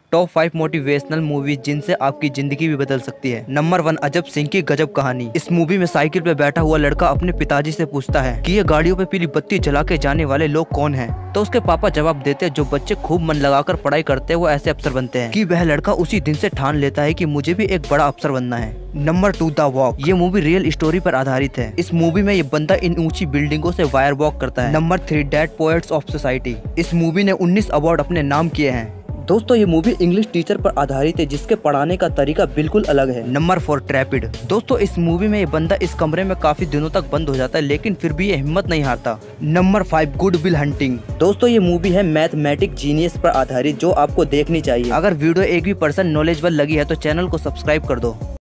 Top 5 motivational movies जिनसे आपकी जिंदगी भी बदल सकती है। नंबर 1, अजब सिंह की गजब कहानी। इस मूवी में साइकिल पे बैठा हुआ लड़का अपने पिताजी से पूछता है कि ये गाड़ियों पे पीली बत्ती जला के जाने वाले लोग कौन हैं? तो उसके पापा जवाब देते हैं, जो बच्चे खूब मन लगाकर पढ़ाई करते हैं वो ऐसे अफसर बनते हैं। कि वह लड़का उसी दिन से ठान लेता है कि मुझे भी एक बड़ा अफसर बनना है। Number 2, the walk. ये मूवी रियल स्टोरी पर आधारित है। इस मूवी में ये बंदा इन ऊंची बिल्डिंगों से वायर वॉक करता है। Number 3, dead poets of society. इस मूवी ने 19 अवार्ड अपने नाम किए हैं। दोस्तों ये मूवी इंग्लिश टीचर पर आधारित है जिसके पढ़ाने का तरीका बिल्कुल अलग है। Number 4, trapped. दोस्तों इस मूवी में ये बंदा इस कमरे में काफी दिनों तक बंद हो जाता है लेकिन फिर भी ये हिम्मत नहीं हारता। Number 5, good will hunting. दोस्तों ये मूवी है मैथमेटिक जीनियस पर आधारित जो आपको देखनी चाहिए। अगर वीडियो एक भी पर्सन नॉलेजेबल लगी है तो चैनल को सब्सक्राइब कर दो।